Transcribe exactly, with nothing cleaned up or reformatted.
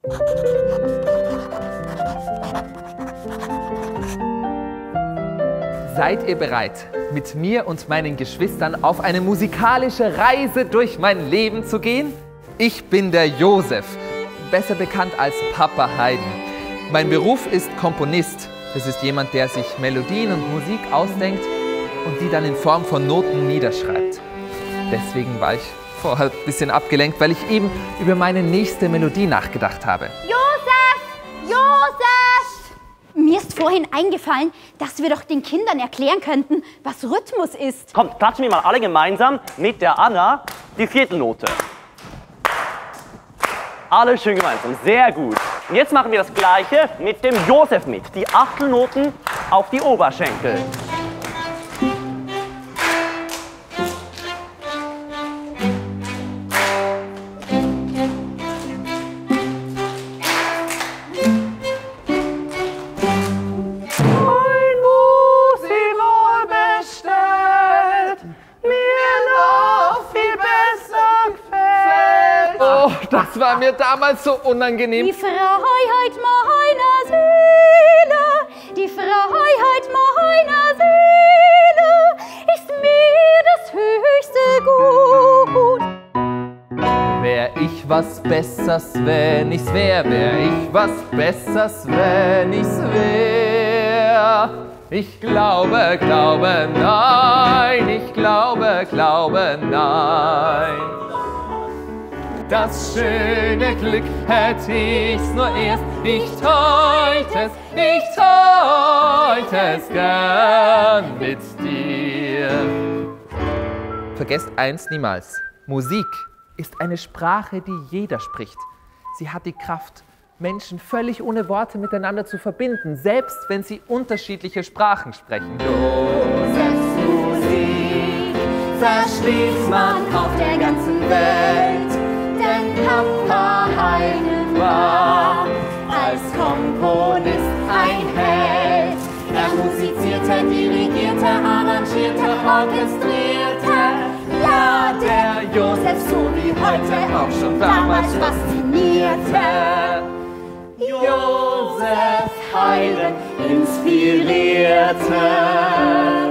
Seid ihr bereit, mit mir und meinen Geschwistern auf eine musikalische Reise durch mein Leben zu gehen? Ich bin der Josef, besser bekannt als Papa Haydn. Mein Beruf ist Komponist. Das ist jemand, der sich Melodien und Musik ausdenkt und die dann in Form von Noten niederschreibt. Deswegen war ich vorher ein bisschen abgelenkt, weil ich eben über meine nächste Melodie nachgedacht habe. Josef! Josef! Mir ist vorhin eingefallen, dass wir doch den Kindern erklären könnten, was Rhythmus ist. Kommt, klatschen wir mal alle gemeinsam mit der Anna die Viertelnote. Alle schön gemeinsam, sehr gut. Und jetzt machen wir das Gleiche mit dem Josef mit. Die Achtelnoten auf die Oberschenkel. Das war mir damals so unangenehm. Die Freiheit meiner Seele, die Freiheit meiner Seele ist mir das höchste Gut. Wär ich was Bessers, wenn ich's wär, wär ich was Bessers, wenn ich's wär. Ich glaube, glaube, nein, ich glaube, glaube, nein. Das schöne Glück hätte ich's nur erst, ich teilte es, ich teilte es gern mit dir. Vergesst eins niemals, Musik ist eine Sprache, die jeder spricht. Sie hat die Kraft, Menschen völlig ohne Worte miteinander zu verbinden, selbst wenn sie unterschiedliche Sprachen sprechen. Josefs Musik versteht man auf der ganzen Welt. Denn Papa Haydn war als Komponist ein Held. Er musizierte, dirigierte, arrangierte, orchestrierte. Ja, der Josef, so wie heute, auch schon damals faszinierte. Josef Haydn inspirierte.